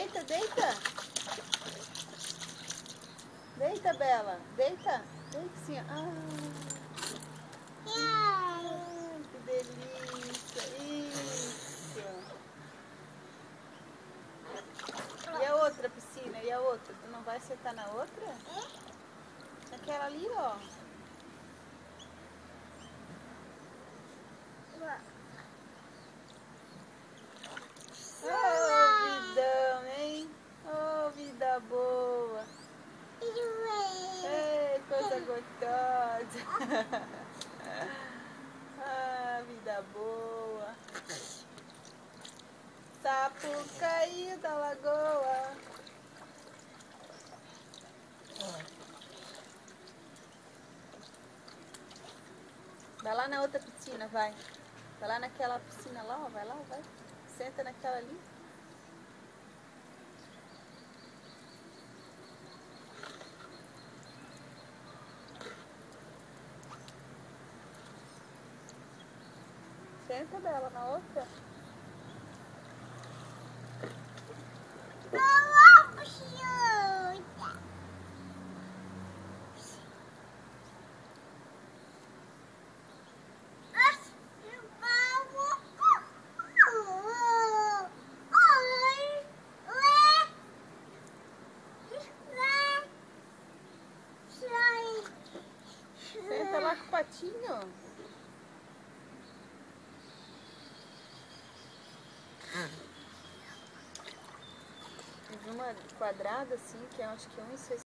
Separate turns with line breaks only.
Deita, deita. Deita, Bela. Deita. Deita sim. Que delícia. Isso. E a outra piscina? E a outra? Tu não vai sentar na outra? Naquela ali, ó. Oh, vidão, hein? Oh, vida boa. Ei, coisa gostosa. Ah, vida boa. Sapo caiu da lagoa. Vai lá na outra piscina, vai. Vai lá naquela piscina lá, ó. Vai lá, vai. Senta naquela ali. Senta dela na outra. Senta lá com o patinho. Fiz uma quadrada assim, que eu acho que é 1,60.